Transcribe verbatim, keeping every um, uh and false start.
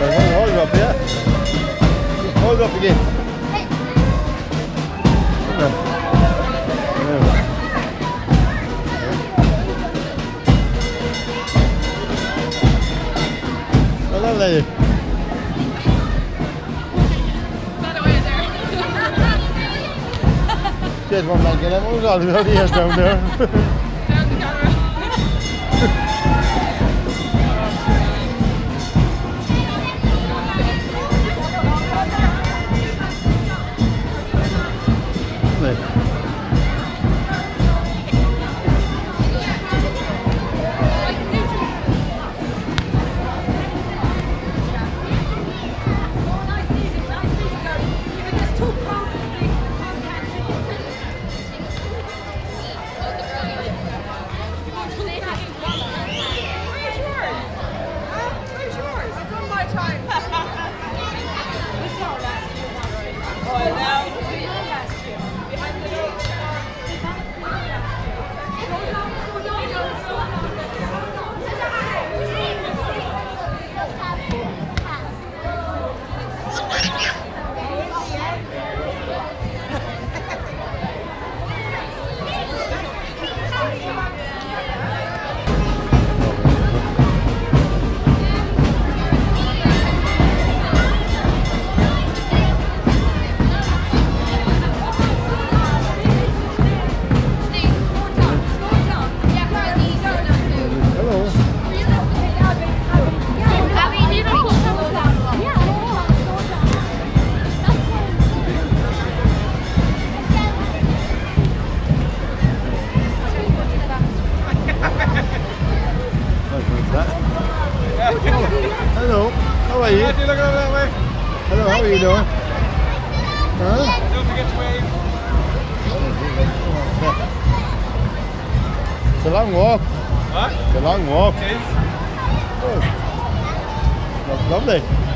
Hold it up here. Hold it up again. Come on. Well done, lady. There's one man getting them. All the ears down there. Down the camera. Hello, how are you? Look over that way. Hello, how are you doing? Huh? Don't forget to wave. It's a long walk. What? It's a long walk. It is. Oh. That's lovely.